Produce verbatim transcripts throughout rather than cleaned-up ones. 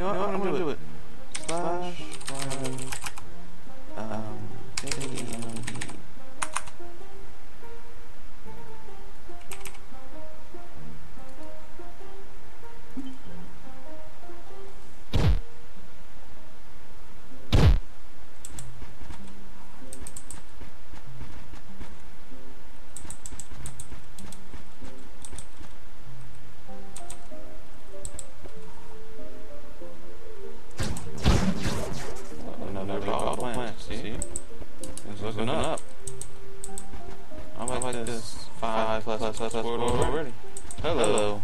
know what? I'm gonna do it. Slash run. Um. See? It's looking up. I like, I like this five plus plus plus plus word already. Hello.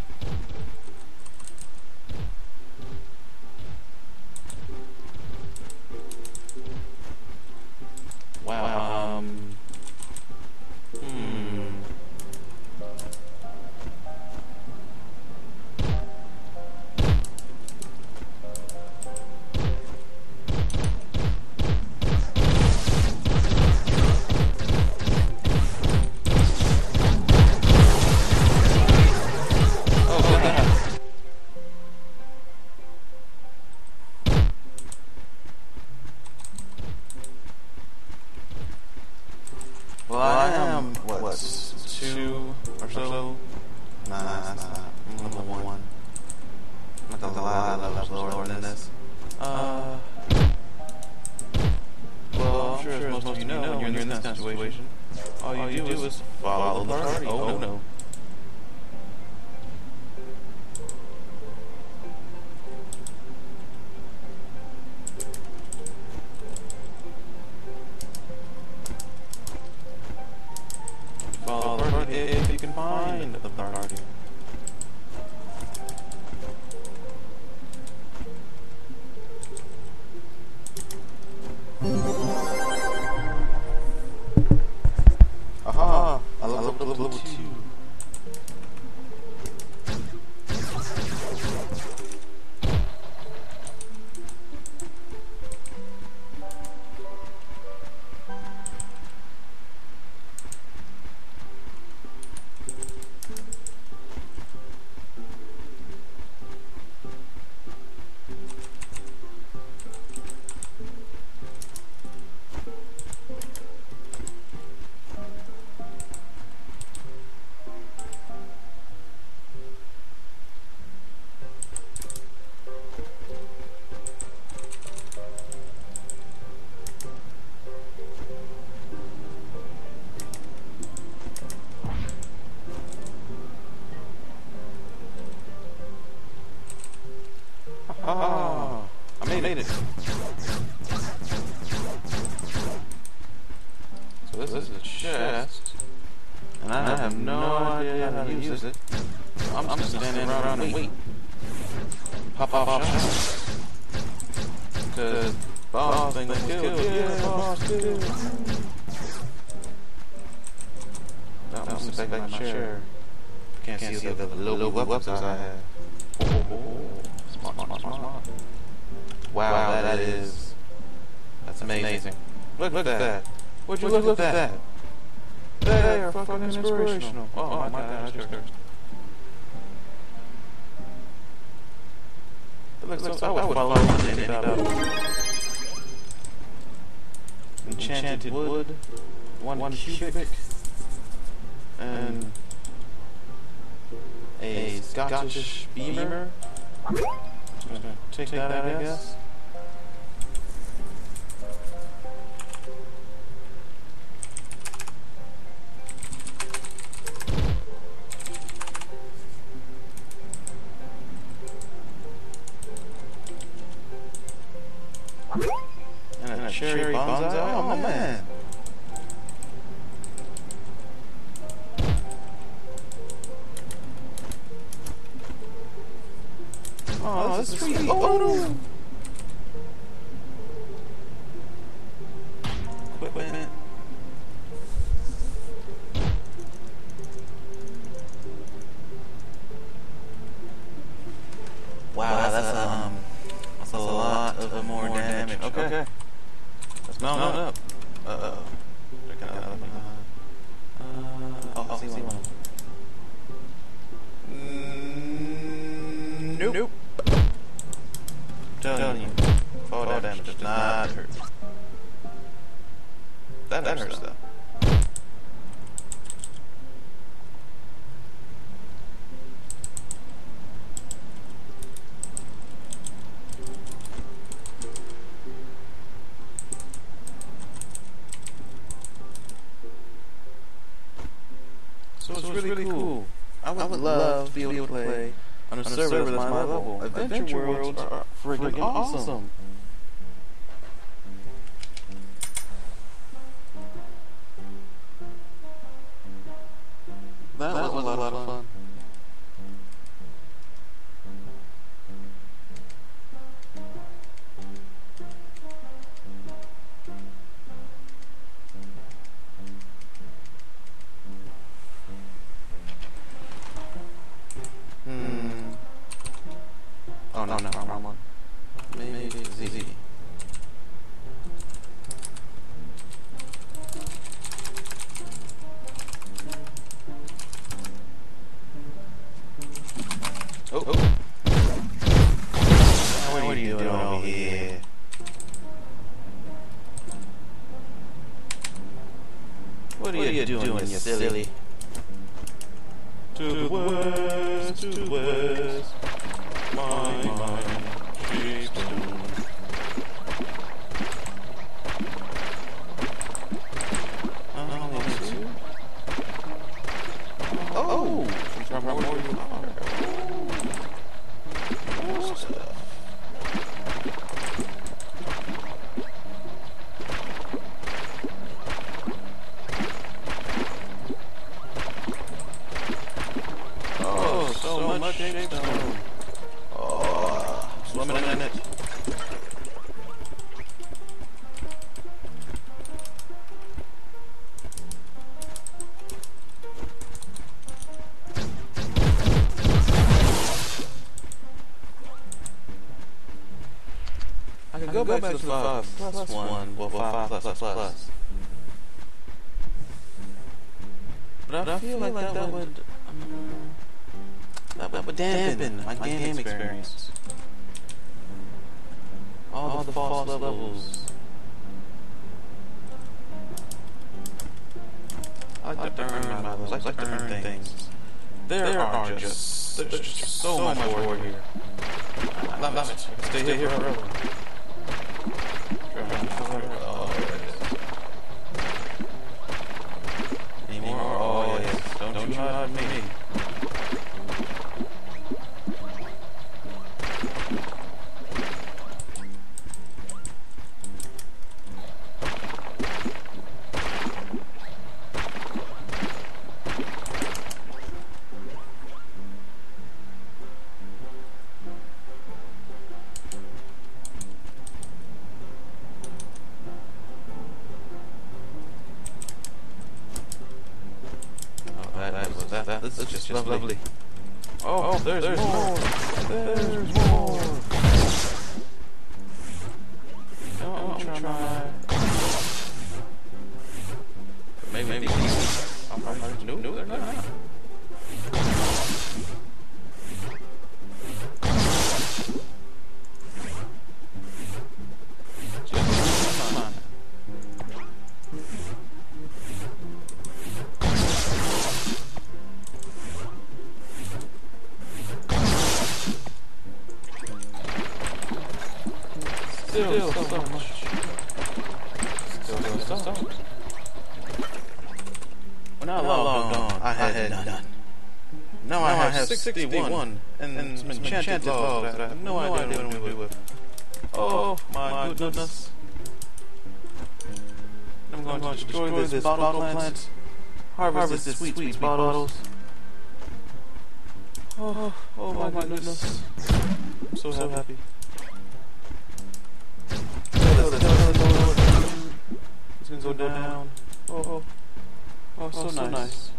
Wow. Um. Hmm. Well, I am, what, what two or so? Nah, that's not. I'm number one. I'm not gonna lie, I love lower than this. Uh, well, I'm sure as most of you know, when you're in this kind of situation, all you do is follow the party. Oh no. Follow the party if you can find the party. Aha! I love level, level, level two. Ah, I made, I made it. it. So this, this is a chest, and I, I have no idea how to use it. I'm, I'm just standing around and wait. Pop off shots. Because boss thing was killed. Yeah, boss killed. Now I'm gonna sit back in my chair. Can't, Can't see, see the, the low weapons I have. Oh, oh, oh. Smart, smart, smart, smart. Wow, wow that, that is... That's amazing. amazing. Look, look at that. Would you, Would look, you look at that? that? They are fucking inspirational. inspirational. Oh, oh my god, I just cursed. It looks like so, I would follow any double. Enchanted wood, one, one cubic, and a Scottish beamer. I'm gonna take, take that, that, I guess. And a cherry, cherry bonsai? bonsai? Oh, oh man. man. Oh, this is sweet. sweet. Oh, no. Equipment. Wow, wow that's, that's um, that's a lot, lot of, of more damage. damage. Okay. okay. Let's mount up. up. Uh oh. They're kind of up behind. Uh, oh, I see one. Mm, nope. nope. telling you, fall damage does not hurt. That, that hurts though. So it's, so it's really, really cool. cool. I would, I would love to be able to play on a server that's my level. Adventure worlds are freaking awesome. awesome. That, that was, was a lot of fun. Hmm. Oh no, no, wrong one. Maybe Z. Oh, oh. What, what are you doing, doing over here? What are, what you, are you doing, doing, you silly? silly? To the west, to the west, my mind keeps on. Oh, from more you are. Oh, stuff. Oh, so, so much shapestone. Oh, swimming in it. I can go, go back, back to the five, five plus, plus one, one, well, five, five plus plus plus. plus. But I, but I feel, feel like, like that, that would, um, that, that would dampen, dampen my, my game, game experience. experience. All, All the, the false, false levels. I like to earn my levels. I like to earn things. things. There, there are just, there's just so, so much more here. here. I love, love it. it. Stay, Stay here forever. Oh, any more? Oh, yes. Don't, Don't you hide me. That, that, this is just, just lovely. lovely. Oh, oh there's, there's more. more. There's more. Don't, Don't try. Maybe, maybe. I'm probably no, no, they're not. Still, still so much. Still, still, still so much. When I logged on, I had, had none. none. Now, now I have, have sixty-one, and, and some enchanted, enchanted logs that I have no, no idea what to do with. Oh, my, my goodness. goodness. I'm going, I'm going to destroy, destroy this, this bottle, bottle plant, plant harvest, harvest this sweet, sweet, sweet bottles. Oh, oh, my, my goodness. I'm so, so happy. It's gonna go down. Oh, oh, oh, so, oh, so nice. nice.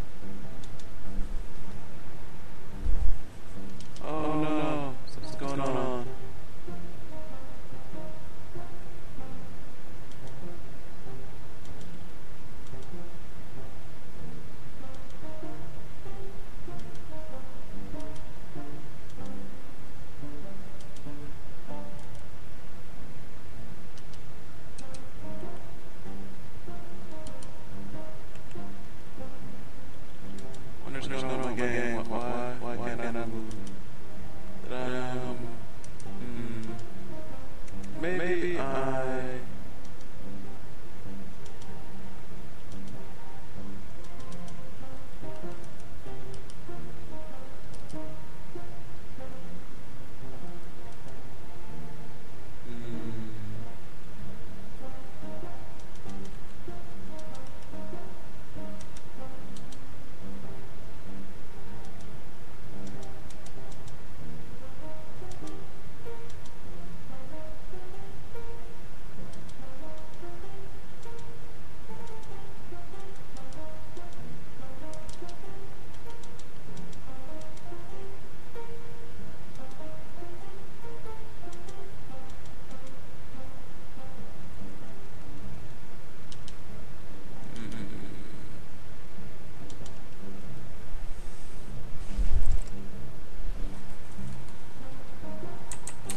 Oh no, something's going on.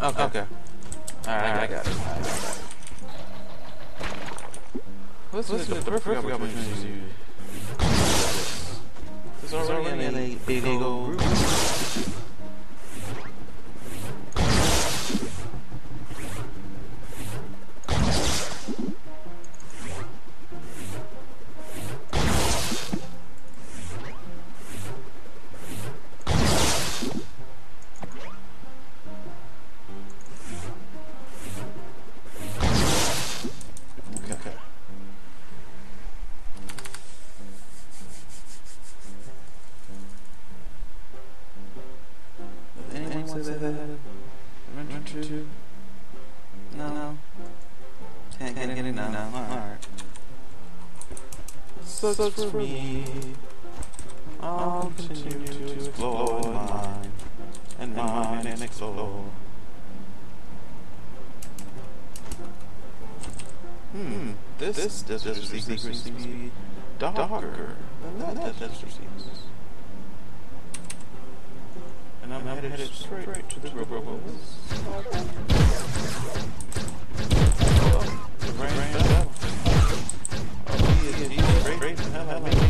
Okay. Okay. Alright, I got it. I got it. This is the perfect opportunity. There's already in a big old group. Adventure? No. No. Can't get it now. Alright. Sucks for me. I'll continue to explore and mine. And mine and explore. Hmm. This, this desert secret seems to be darker than that desert seems. And I'm, I'm headed, headed straight, straight to the river. Oh, the rain fell. Oh, he is, he is great, great, hell, hell, hell.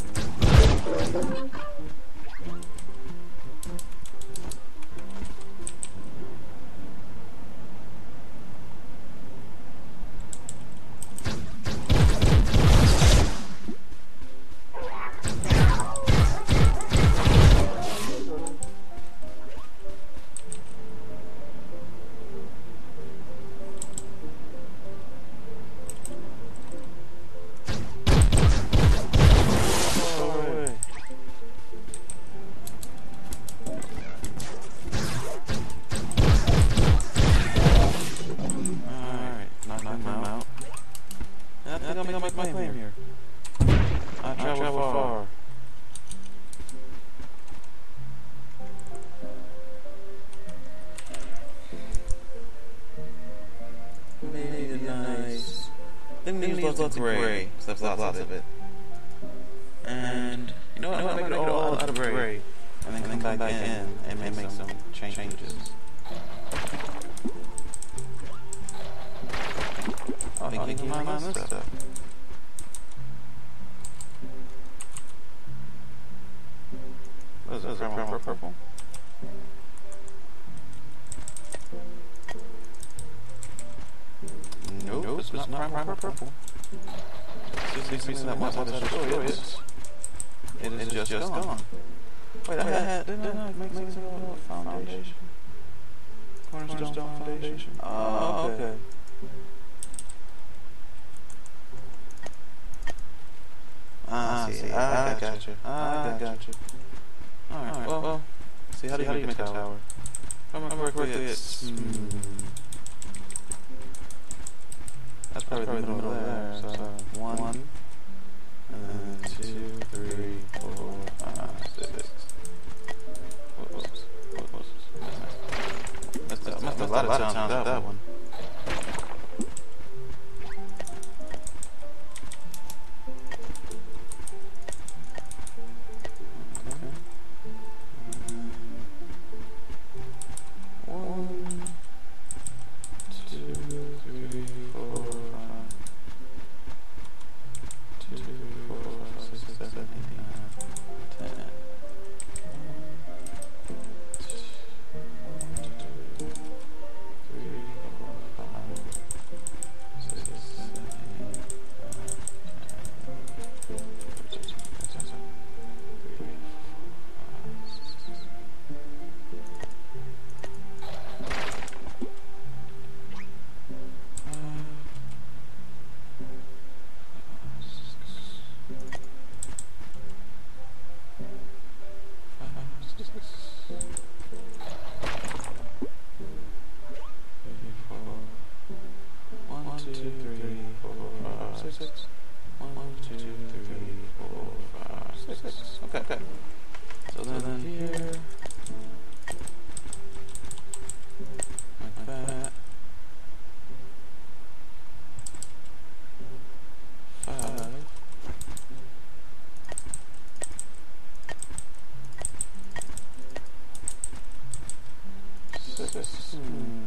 Lots of gray, stuff, lots, lots of it. And you know what? I'm gonna make it all out of gray, and then come back, back in and make, make some changes. Oh, I think you mind this stuff. stuff. What is it? Purple, purple, purple. Nope, nope, it's not primer purple. purple. This is that much outside the story. It is. It is just, just gone. gone. Wait, I had. Didn't I make some foundation? Cornerstone foundation. Oh, okay. Ah, I see. I got you. I got you. All right. Well, see how do you make a tower? If I'm correctly, it's. That's probably, That's probably the middle, the middle there, there. So, so one, one, and then two, three, four, five, six. Whoops, whoops, whoops. Missed, missed, missed a lot of times with that one. six. Hmm.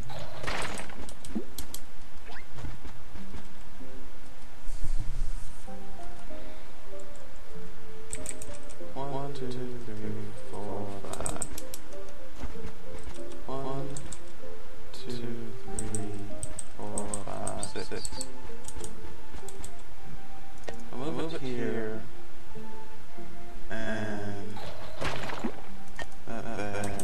One, two, three, four, five. One, two, three, four, five, six. I'll move it here. And that there.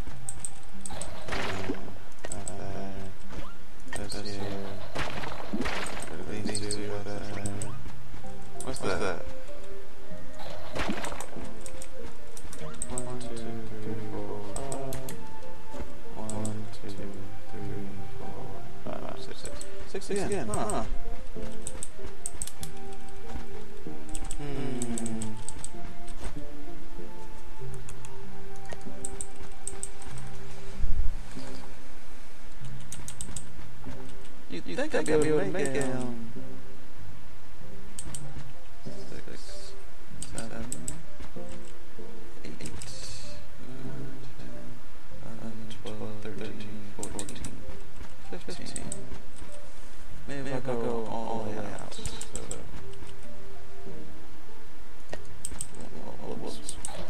And that there. This here. These two right there. What's that? One, two, three, four, five. One, two, three, four, five, six, six. Six again, again. Huh. huh. Hmm. You, you think I'd be able to make it? Um, six, seven, eight, nine, ten, eleven, twelve, thirteen, fourteen, fifteen. Maybe if I go all the way out. So, whoops.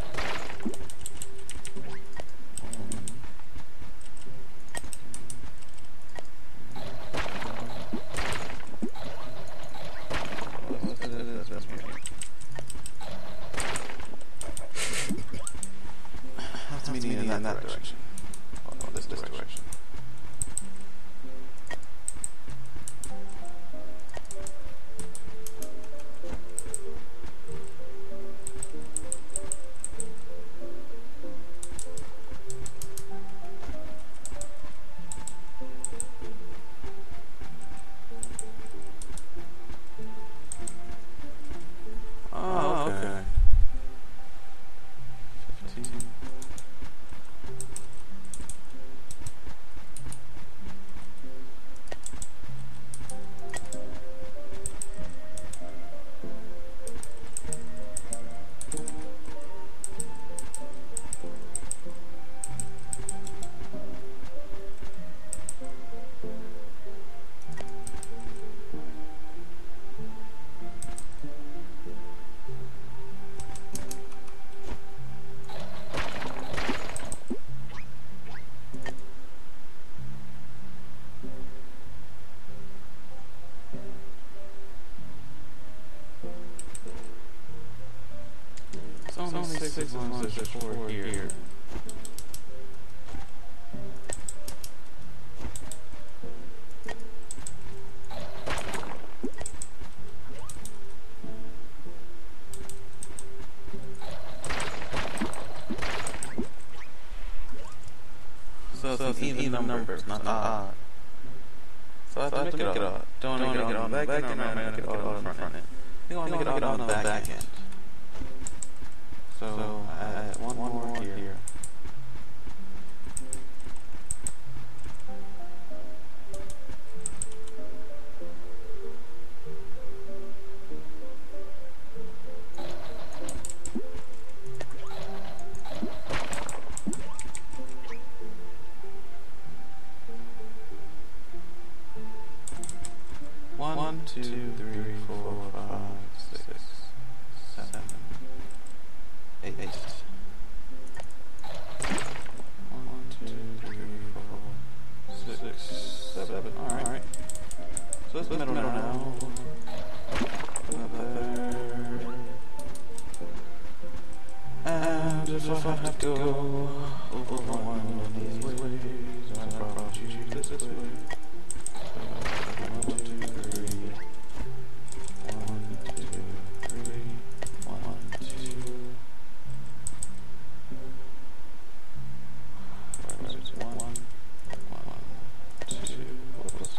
That's meaning in that, that direction. Oh, no, this, this direction. direction. Oh, okay. fifteen. It's only, it's only six, six as long as there's four, four here. here. So it's, so it's an even, even number, number, it's not odd. So I have, so to, make to make it odd. Don't make it on the back end, or am I going to make it odd on the front end? I think I'll make it odd on the back end. So, so I add one, one more here. here. One, one two, two, three, four, five, six, seven. Eight. Eight. One, two, three, four, six, seven. All right. All right. So that's the middle now. now. There. And if I have to go over one of these ways, I'll probably choose this way. One, two, three. One, two, three. One, two. One, one, two, two, one, two,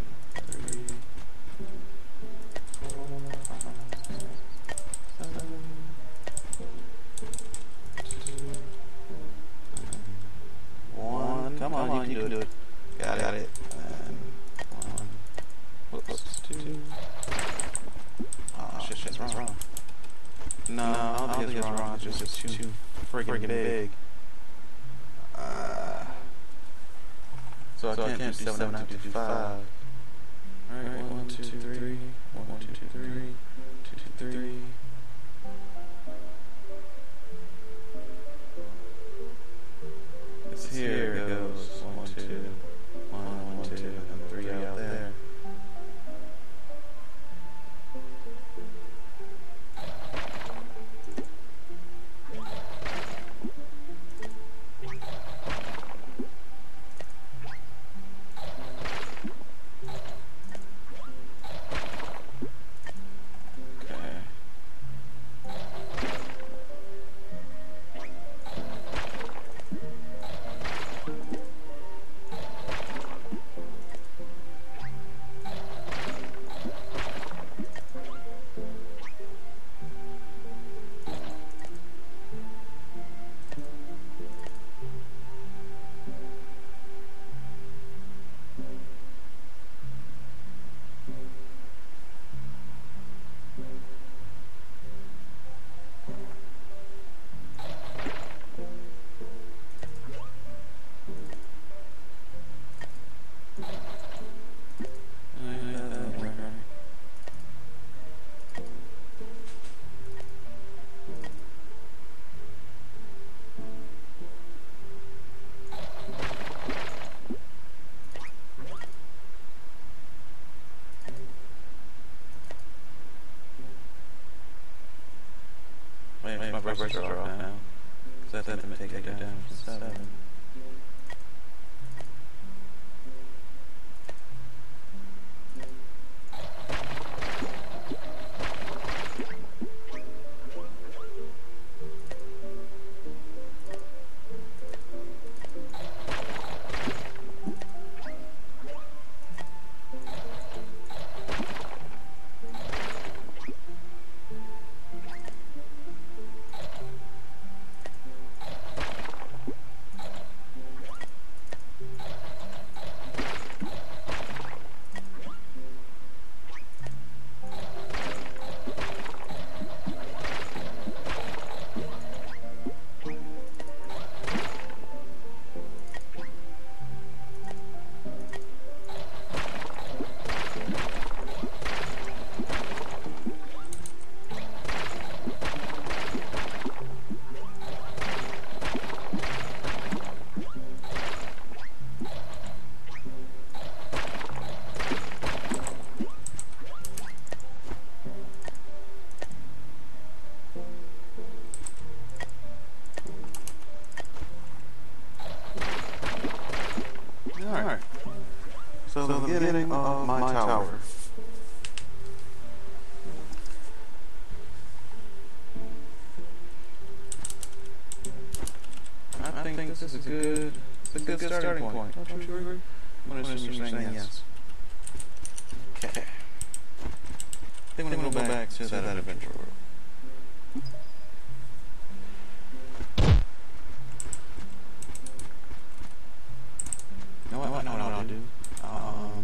three, four, five, six, seven, No, I don't think it's wrong. It's just too, too friggin' big. Uh, so I so can't, can't do seven, I have to do five. Alright, one, two, three. One, two, three. Two, two, three. It's here it goes. One, two. One, one, two, and three out there. Wait, my brushes are off now. Because I have to take it down from seven. Alright, so, so the beginning of my, my tower. tower. I think, think this is a good, it's a good, good starting, starting point. point. Don't, Don't you agree? agree? I'm going to assume you're saying yes. Okay. I think I'm going to go back to that adventure world. I know what I'll do. Um,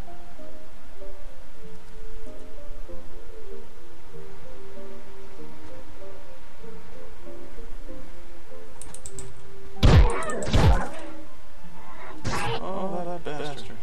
oh, that bastard.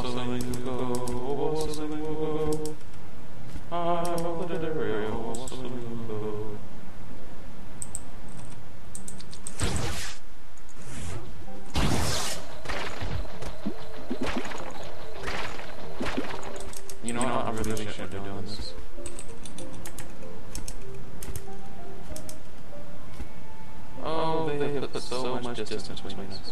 whistling will go, whistling will go. I know that it will, whistling will go. You know, you know I really, really shouldn't be doing this. Oh, they have put so much distance between us.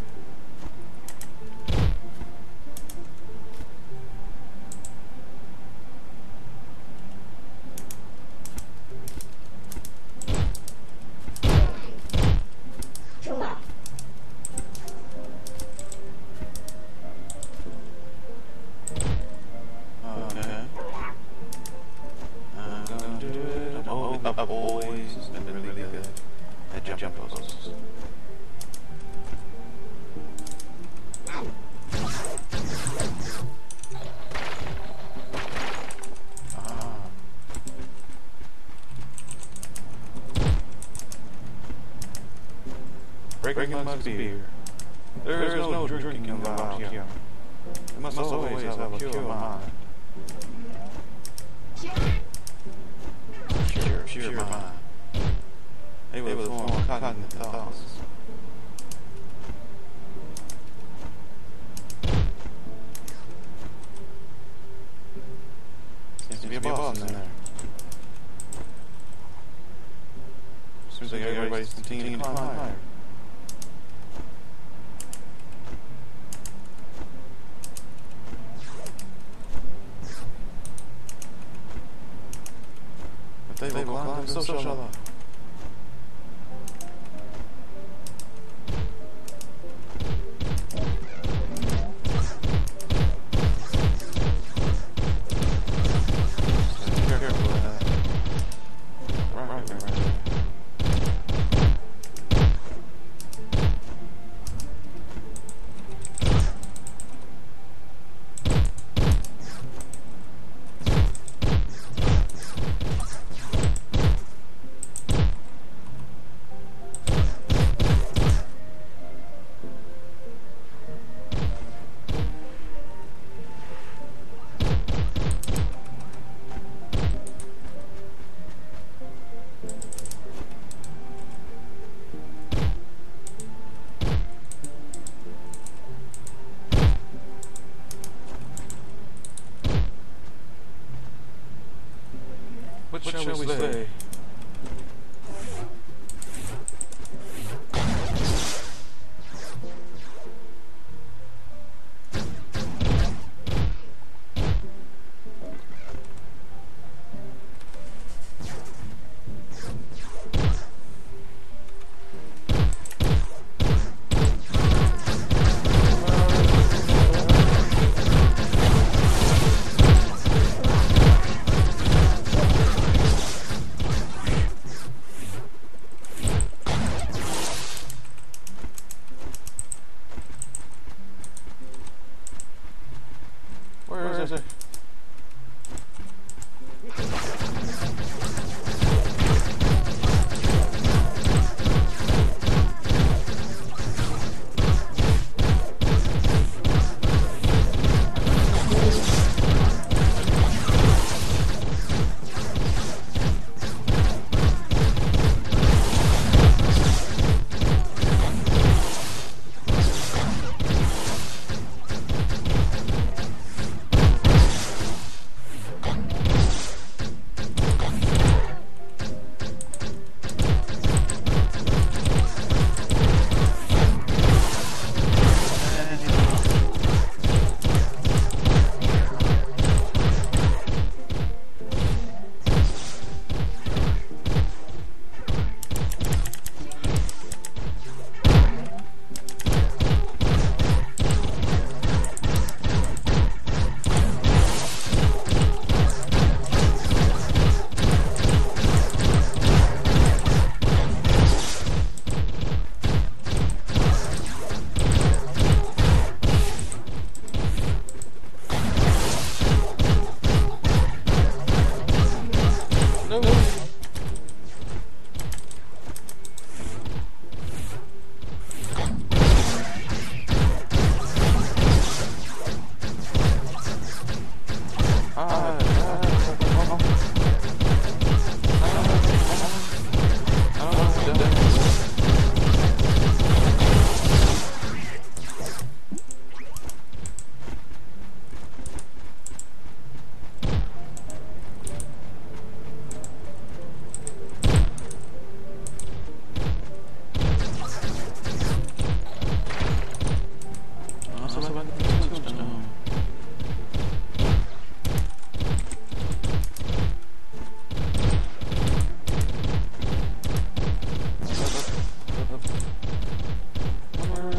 I've always been really good at jump puzzles. Ah. Breaking mugs of beer. There is no drinking allowed here. You must always have a pure mind. Pure, pure mind. Able to form cognitive thoughts. Seems to be a boss in there. Seems like everybody's continuing to climb higher. They will climb, and so shall I. Be careful with that. Right, right, right, right.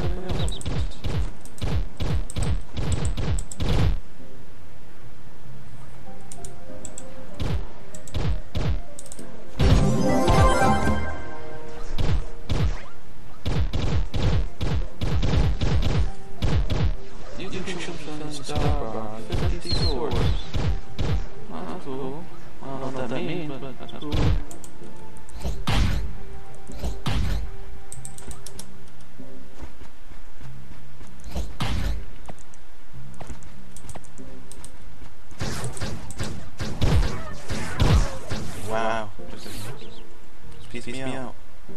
Wow, just, just piece me out.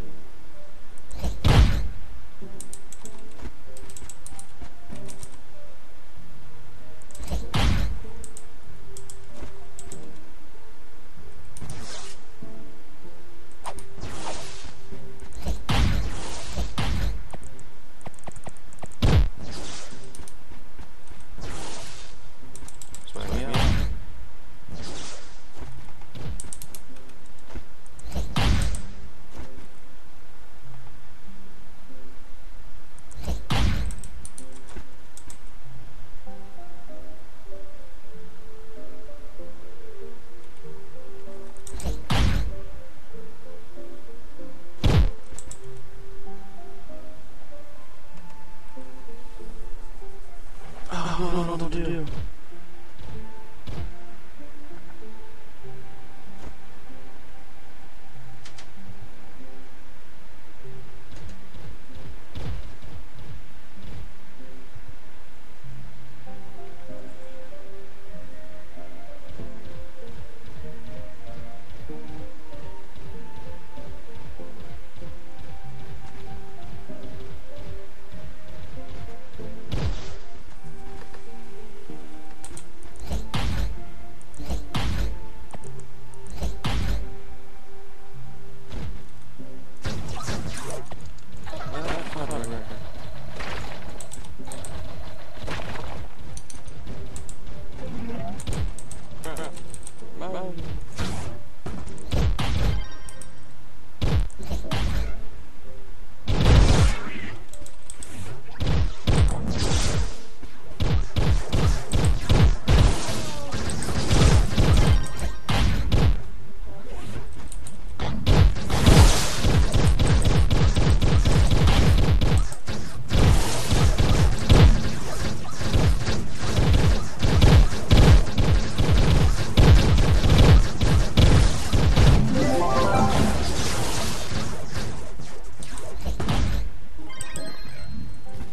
Swear me out. I don't know what to do.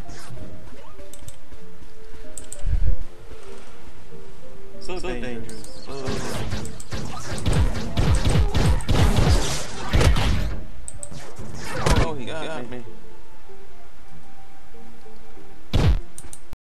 So, so dangerous. dangerous.